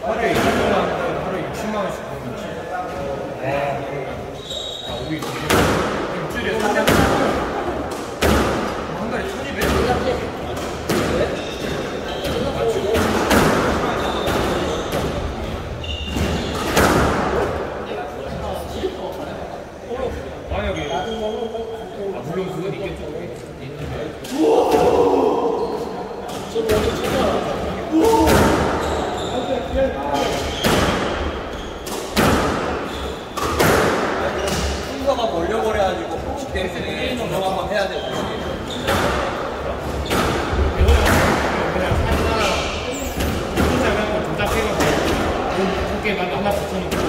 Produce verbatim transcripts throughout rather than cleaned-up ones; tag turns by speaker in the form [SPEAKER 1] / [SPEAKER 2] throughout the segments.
[SPEAKER 1] 하루에 이십만 원, 하루에 육십만 원씩 버는지. 아, 오일 일주일에 삼 년. 한 달에 천이백? 만약에 아, 물론 그건 있겠죠.
[SPEAKER 2] 순서가 몰려버려가지고 혹시 때문에 조정 한번 해야 되고.
[SPEAKER 1] 그냥 사진하나 혼자 조작해가지고 두께만 하나 붙여놓고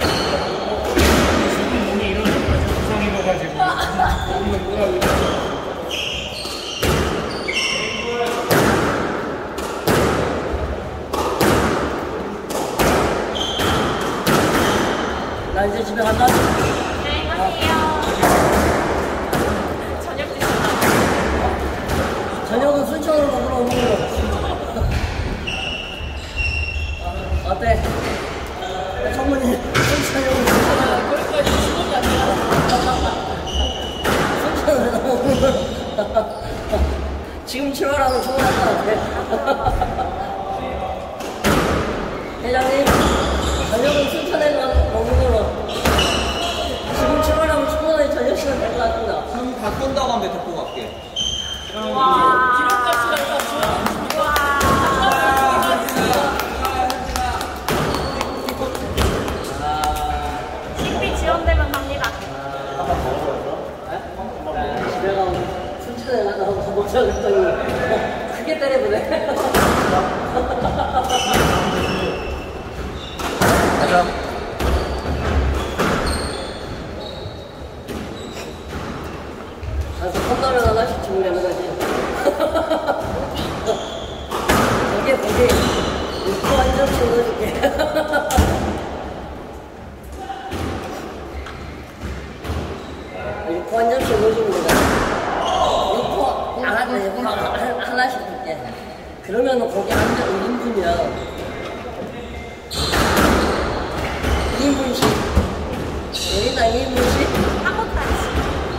[SPEAKER 1] 지금 몸이 이런 부상 입어가지고 몸을 뭐라고 있어.
[SPEAKER 3] 나 이제 집에 간다.
[SPEAKER 4] 네, 가세요. 저녁 드시나?
[SPEAKER 3] 저녁은 순천으로 먹으러 오는 걸로. 어때? 청문이 순천으로 순천으로 거기까지 수업이 아니라 순천으로 지금 출발하면 충분할 것 같아. 회장님, 저녁은 순천에 가서 먹는 걸로. 지금 출발하면 충분히 저녁 시간 될 것 같습니다.
[SPEAKER 2] 그럼 바꾼다고 하면 데리고 갈게.
[SPEAKER 4] 와. 기록값이랑 와. 식비 지원되면 갑니다.
[SPEAKER 3] 집에 가면 순천에 가서 밥 먹자 그랬더니 크게 때려보네.
[SPEAKER 2] 가자.
[SPEAKER 3] 가서 컵라면 하나씩 주문하는 거지. 거기에 거기에 육포 한 점씩 넣어줄게. 육포 한 점씩 넣어주면 되잖아. 육포 하나, 육포 하나씩 줄게. 그러면 거기 한 점 일 인분이야. 이 인분씩. 여기다 이 인분씩.
[SPEAKER 4] 한국 다시.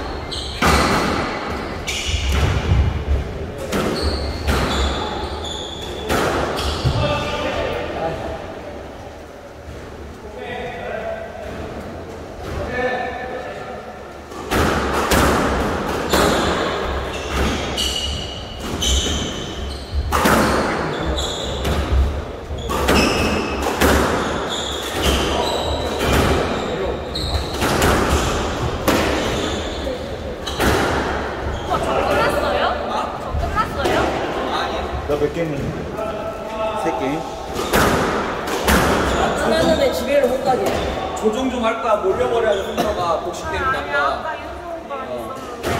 [SPEAKER 1] 몇 게임을?
[SPEAKER 2] 세 게임.
[SPEAKER 3] 하나는 집에를 못 가게.
[SPEAKER 2] 조정 좀 할까? 몰려버려야 순서가 복식되는
[SPEAKER 4] 아니,
[SPEAKER 2] 난다.
[SPEAKER 4] 아까 윤소 오빠랑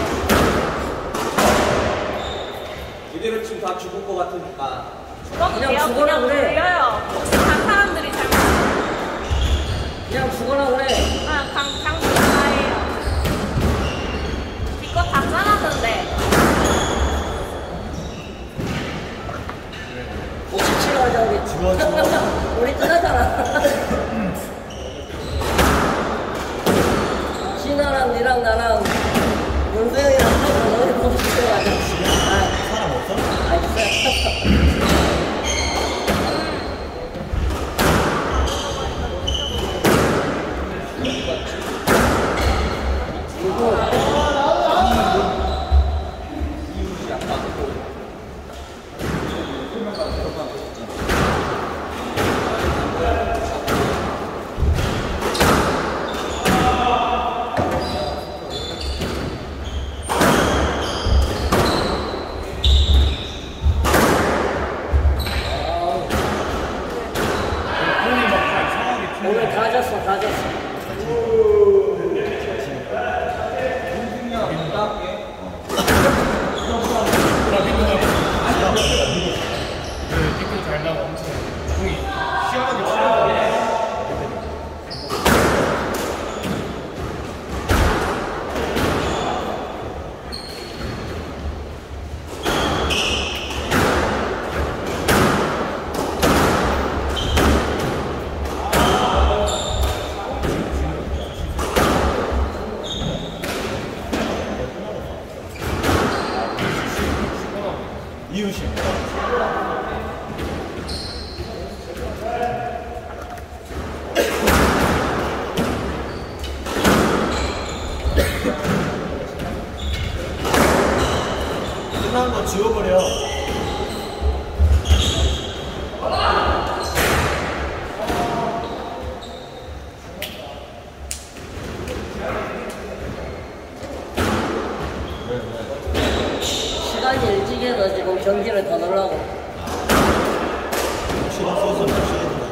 [SPEAKER 4] 있었는데.
[SPEAKER 2] 이대로 지금 다 죽을 것 같으니까.
[SPEAKER 4] 죽어도
[SPEAKER 3] 그냥
[SPEAKER 4] 돼요.
[SPEAKER 3] 죽어라
[SPEAKER 4] 그냥
[SPEAKER 3] 그래.
[SPEAKER 4] 돌려요. 간 사람들이 잘못해요.
[SPEAKER 3] 그냥 죽어라 그래.
[SPEAKER 4] 아, 강, 강수 다해요. 기껏 다 짜놨는데.
[SPEAKER 3] 오십 치러 가자 우리.
[SPEAKER 2] 죽어, 죽어.
[SPEAKER 3] 우리 뜨나잖아. 신아랑 니랑 나랑 윤수영이랑 너희 오십 치러 가자. 아,
[SPEAKER 1] 사람 없어?
[SPEAKER 3] 아 있어.
[SPEAKER 1] 이윤 씨입니다. 끝나는 거 지워버려.
[SPEAKER 3] 시간이 일찍 해서 지금 경기를 더 넣으려고.
[SPEAKER 1] 시간 써서 몇 시에 된다고.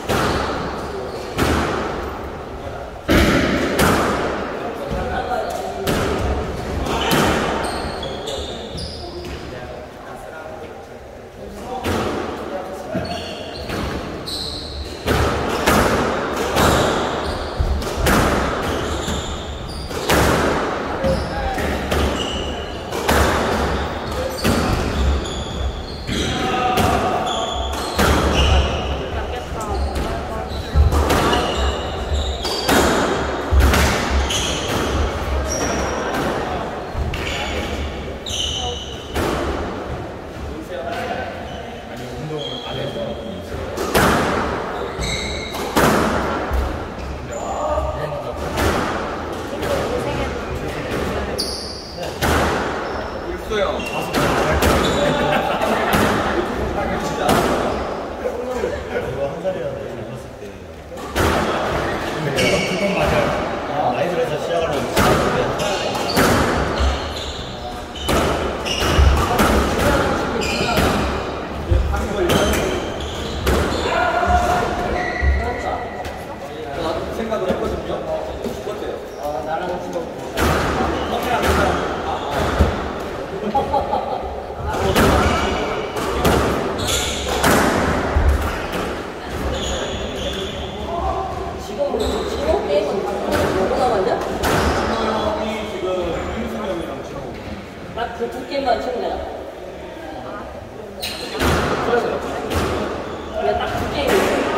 [SPEAKER 2] 울소요.
[SPEAKER 1] 이거 한 살이라도 젊었을 때. 근데 그건 맞아요. 나이 들어서 시작을 하면 시작인데.
[SPEAKER 2] 생각을 했거든요. 어때요?
[SPEAKER 3] 아, 나랑 지금. 지금 신호 게임은 뭐가 남았냐?
[SPEAKER 2] 형이 지금 윤승 형이랑 치고.
[SPEAKER 3] 딱 그 두 게임만 치면 되나? 그래, 딱 두 게임.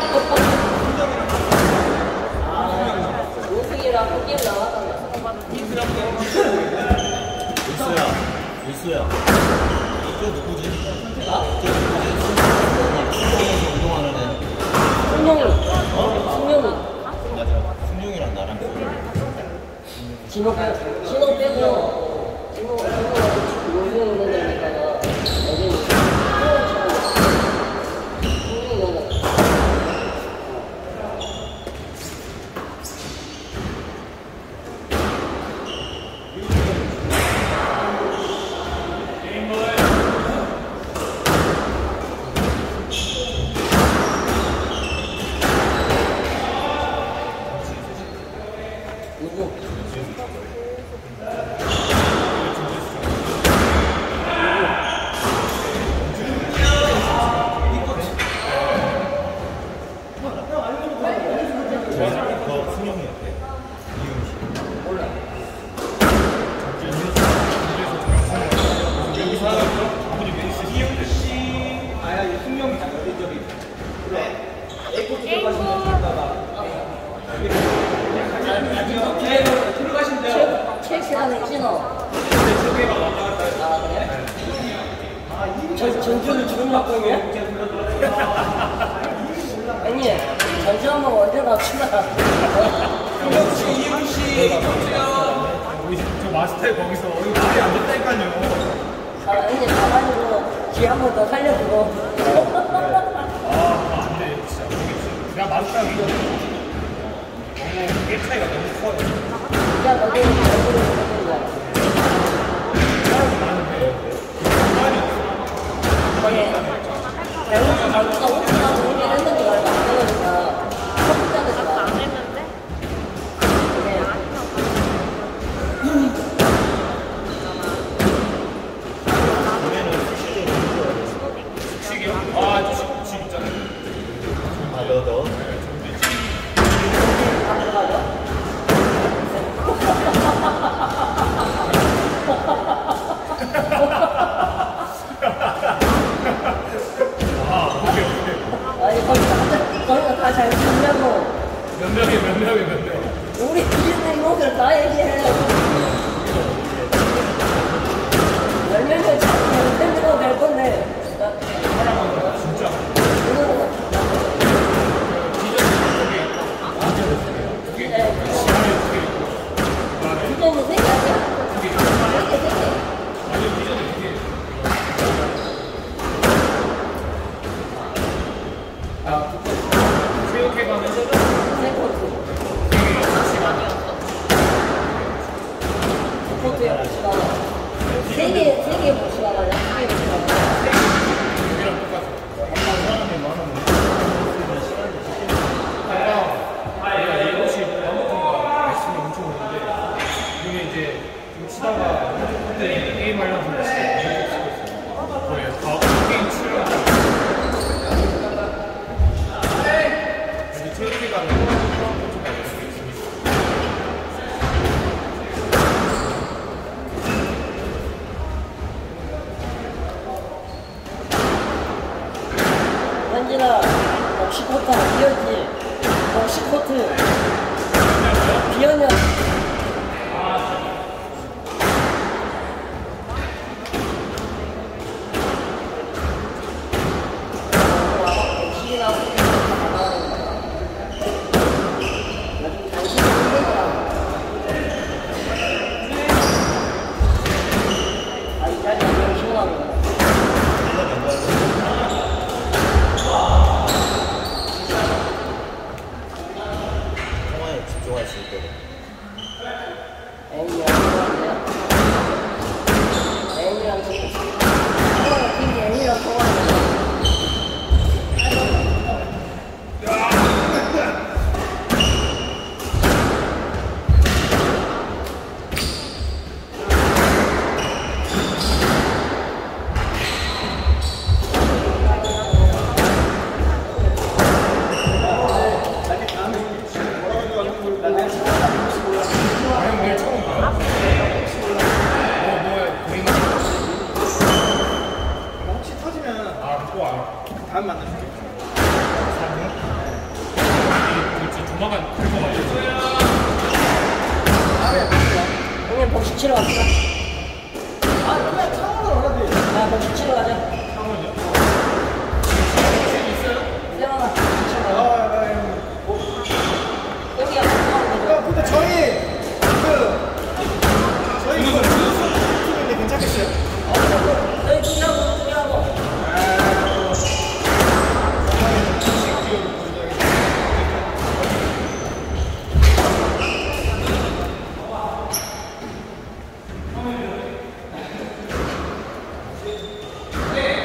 [SPEAKER 3] 아, 우승이랑 한 게임 남았단다.
[SPEAKER 1] 일수야, 일수야. 저 누구지?
[SPEAKER 3] 나?
[SPEAKER 1] 저 누구지? 승용에서 운동하는 애.
[SPEAKER 3] 승용이.
[SPEAKER 1] 어?
[SPEAKER 3] 승용이.
[SPEAKER 1] 맞아. 승용이랑 나랑
[SPEAKER 3] 진호 빼고. 진호 빼고. 진호, 진호, 요즘 있는 데니까. 여기 승용이 너는. 누구?
[SPEAKER 1] 저 승용이 옆에. 이윤 씨.
[SPEAKER 3] 몰라.
[SPEAKER 2] 이윤 씨, 아야 이 승용이 저기 저기. 그래. 에이포트 들어가신 분 있다가. 뒤에로 들어가신대요.
[SPEAKER 3] 첼시라는 찐어.
[SPEAKER 2] 저기가 왔다 갔다 해서.
[SPEAKER 3] 아, 그래? 전, 전주를 지금 갖고 있냐? 형님, 전주 한번 언제 갑시다.
[SPEAKER 2] 이윤 씨, 이윤 씨, 여보세요.
[SPEAKER 1] 우리 저 마스터에 거기서 이거 말이 안 됐다니까요.
[SPEAKER 3] 아, 형님 가가지고 기 한 번 더 살려주고.
[SPEAKER 1] 아, 안 돼, 진짜. 모르겠어. 내가 마스터랑 이거 너무 게 차이가 너무 커요.
[SPEAKER 3] 야, 너도 얼굴을 보는 거야.
[SPEAKER 1] 사람이 많은데. 많이 없어.
[SPEAKER 3] 거기 배우는 말보다 오픈하고 오게 했는지 말도 안 되니까 컴퓨터에서
[SPEAKER 4] 아까
[SPEAKER 3] 봐.
[SPEAKER 4] 안 했는데?
[SPEAKER 3] 그래.
[SPEAKER 1] 노래는 수시로 해줘야 돼. 숙식이요? 아, 저 숙식 있잖아요. 아, 너, 너.
[SPEAKER 3] 안 들어가죠?
[SPEAKER 1] 아, 오케이, 오케이.
[SPEAKER 3] 아니, 거기 다, 거기가 다 잘 쓰냐고.
[SPEAKER 1] 몇 명이, 몇 명이, 몇 명.
[SPEAKER 3] 우리 이름 이모들 다 얘기해. 열 명을 잘 될 건데. 현진아, 럭시코트 비었지? 럭시코트. 비었냐?
[SPEAKER 5] 통화에 집중할 수 있도록.
[SPEAKER 3] 애니랑 통화하는데요? 애니랑 통화. 빈이 애니랑 통화하는데.
[SPEAKER 1] 아형 내일 처음 봐요? 뭐 뭐야 고민
[SPEAKER 2] 혹시 터지면
[SPEAKER 1] 아 그거 와요.
[SPEAKER 2] 다음 만나줄게.
[SPEAKER 1] 그렇지 조만간 될거 같아요.
[SPEAKER 3] 형님 복식 치러 갑시다.
[SPEAKER 2] 아, 그냥 창원으로 가야지.
[SPEAKER 3] 야, 복식 치러 가자.
[SPEAKER 1] 상원이요?
[SPEAKER 3] 세영아, 복식 치러
[SPEAKER 2] 아,
[SPEAKER 3] 가자.
[SPEAKER 2] 아, 아,
[SPEAKER 3] 여기야, 복식하는
[SPEAKER 2] 아,
[SPEAKER 3] 거죠?
[SPEAKER 2] 근데 저희 그 저희 이거 팀인데 괜찮겠어요?
[SPEAKER 3] 너희 둘이하고, 둘이하고.
[SPEAKER 2] 아,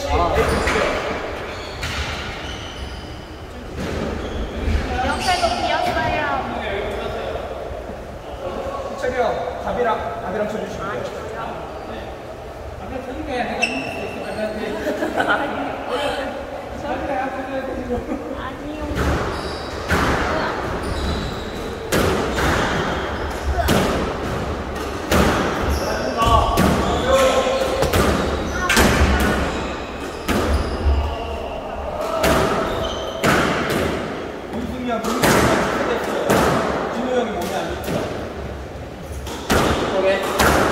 [SPEAKER 4] 옆에도 비었어요.
[SPEAKER 2] 희철이 형, 답이랑, 답이랑 쳐주시면 돼요.
[SPEAKER 4] 아니요.
[SPEAKER 2] 윤승이 형, 김승이 형 출세됐어요. 진우 형이 몸이 안 좋죠?
[SPEAKER 3] 오케이.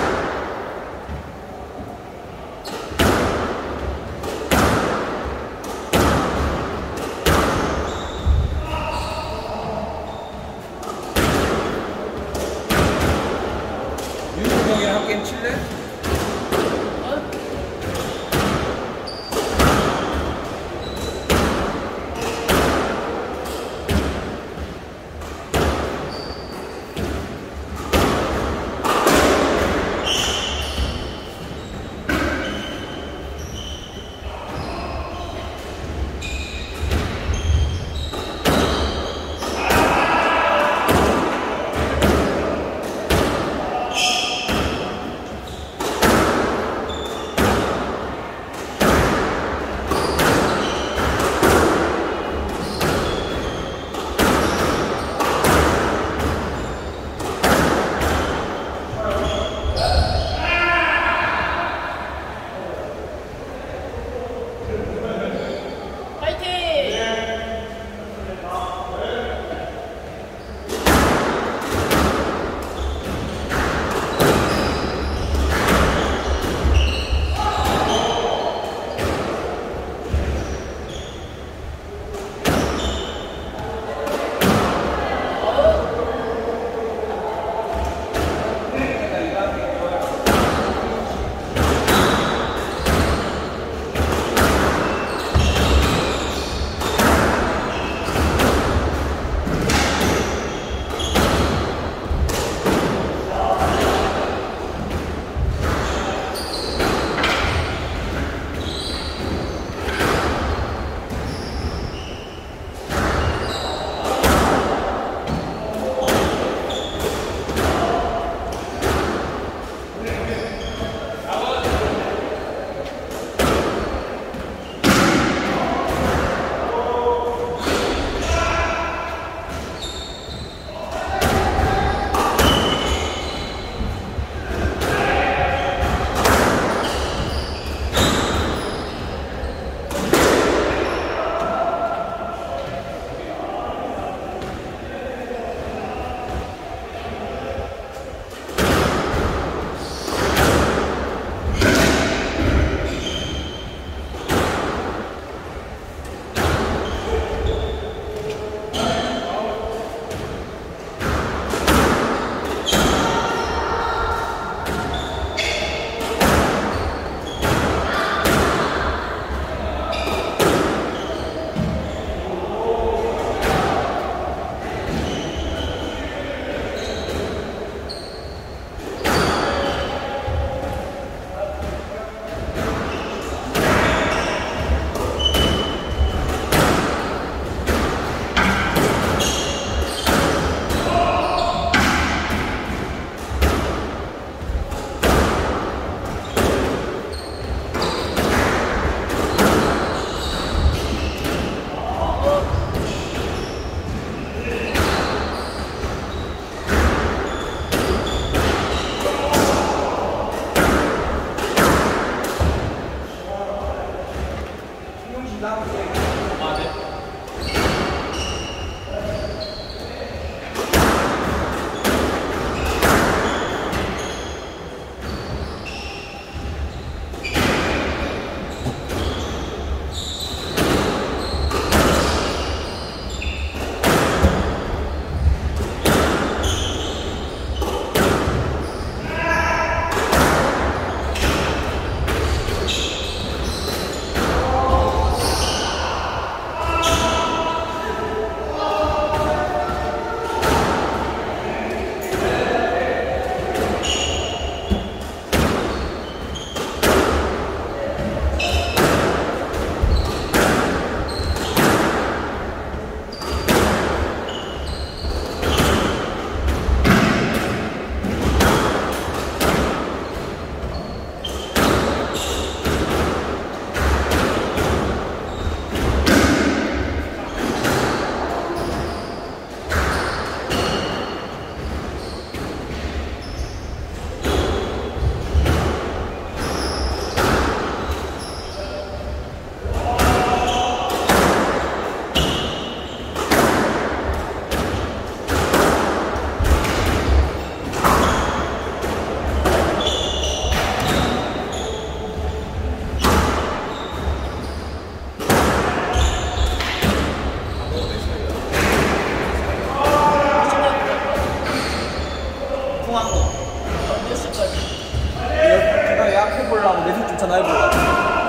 [SPEAKER 2] 윤승이 형이랑 한 게임 칠래?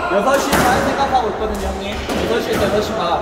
[SPEAKER 2] 여섯 시 반 생각하고 있거든요, 형님. 여섯 시에서 여섯 시 반.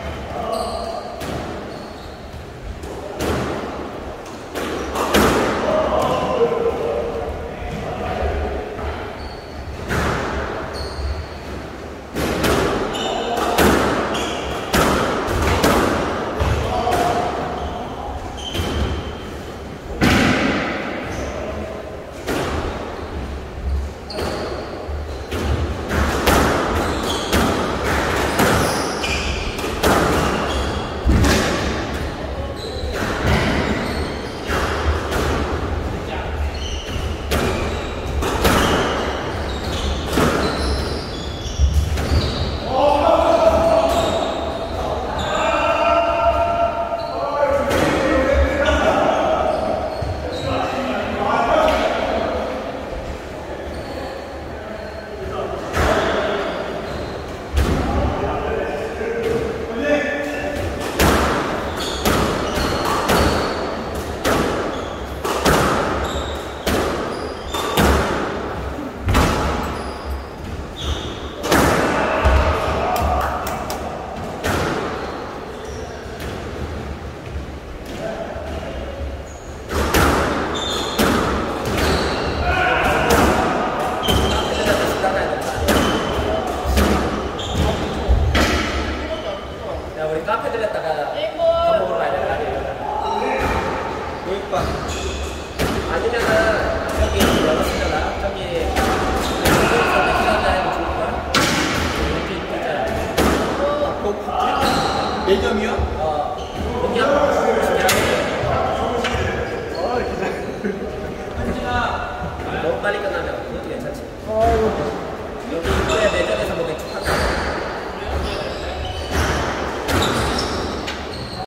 [SPEAKER 3] 야, 우리 카페 들렸다가 밥 먹으러 가야 될 거 아니에요?
[SPEAKER 2] 그러니까.
[SPEAKER 3] 아니면은 저기 열었잖아. 저기 여기서 시간 해도 좋을걸? 여기 있잖아.
[SPEAKER 2] 매점이요?
[SPEAKER 3] 어, 여기 한번 시켜야 너무 빨리 끝나면 그것도 괜찮지. 여기 입구에 매점